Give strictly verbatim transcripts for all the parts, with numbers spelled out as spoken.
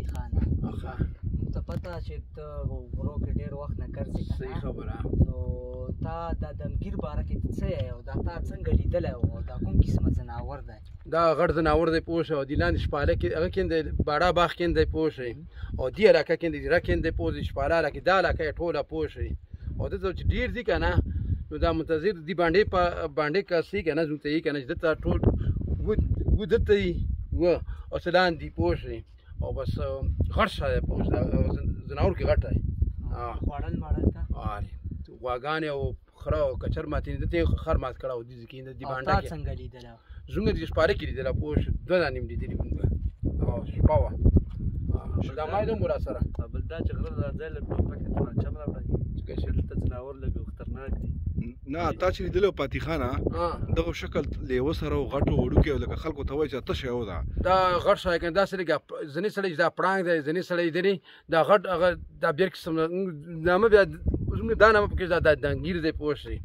خانه ته پته چې ته غرو کې ډېر وخت نه ګرځې که نه صحیح خبره نو تا دا دمګیر باره کې څه یې او دا تا څنګه لیدلی و او دا کوم قسمه ځناور دی دا غټ ځناور دی پوه شې او د لاندې شپاله کې هغه کیندی باړه باغ کیندی پوه شې او دې علاقه کیندی دیره کیندی پوه شې شپاله علاقې دا علاقه یې ټوله پوه شې او دلته چې ډېر دي که نه نو دا منتظر دي باندې په باندې کاسي که نه زموږ ته یي که نه چې دلته ټول و دلته یي و او څه لاندې پوه شې او بس غټ شی دی پوه شې ځناور کې غټ دی خوړل مړل ته غواګانې او خره او کچر ماتې دلته یې خر مات کړی او دې کې دې بانډه کې تا څنګه لیدلی زموږ د شپاره کې لیدله پوه شې دوه دانې مې لیدلي مونږ او شپه وه دا ما یې هم ورا سره بل دا چې غره دا ځای له ټوپکې توانچه مه راوړئ ځکه چې دلته ځناور لږ خطرناک دي نه تا چې لیدلی و پاتې خانه دغه شکل لیوه سره و غټو وړوکې او لکه خلکو ته وایي چې ته شی و ده دا غټ شی که داسې لږ ځینې سړی چې دا پړانګ دی ځینې سړی دی دا غټ هغه دا بېل قسم نامه بیا زموږ دا نامه پکې دا دنګیر دی پوه شئ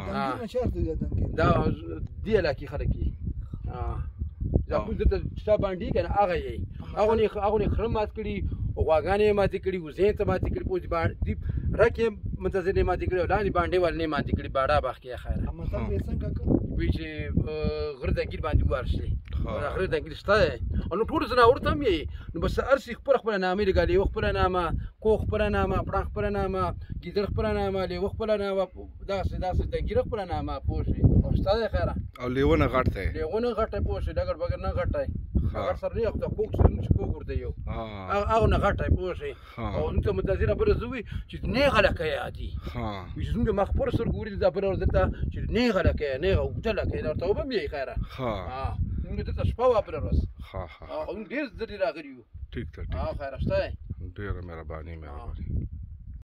دا دې علاقې خلک یي دا کوم دلته شا باندې که نه هغه یی هغو یې خره مات کړي غواګانې یې ماتې کړي وزې یې ته ماتې کړي پوه دي رک یې منتظر یې ماتې کړي او لاندې باندې والې یې ماتې کړي باړه باغ کې یې خیره وایي چې غره دنګیر باندې وارشي دا غره دنګیر شته دی او نو ټولو ځناورو ته هم یې نو بس هر څه خپله خپله نامې لږه لیوه خپله نامه کوغ خپله نامه پړانګ خپله نامه ګیدړ خپله نامه لیوه خپله نامه داسې داسې دنګیره خپله نامه پوه شئ او شته دی خیره او لیوه نه غټ دی لیوه نه غټ دی پوه شئ ډګر بګر نه غټ دی غټ سره نه یو کوږ سره چې کوږ ورته یو هغه نه غټ دی پوه شئ او موږ ته متاثره بله زه وي چې نیغه لکه یې عادي وایي چې زموږ مخ پر سترګو ولید دا بله ورځ دلته چې نیغه لکه یې نیغه اوږده لکه یې دا ورته وبه هم یې خیره موږ دلته شپه وه بله ورځ او موږ ډېر ځلې راغلي یو ټیک ده خیره شته دی ډېره مهرباني مهرباني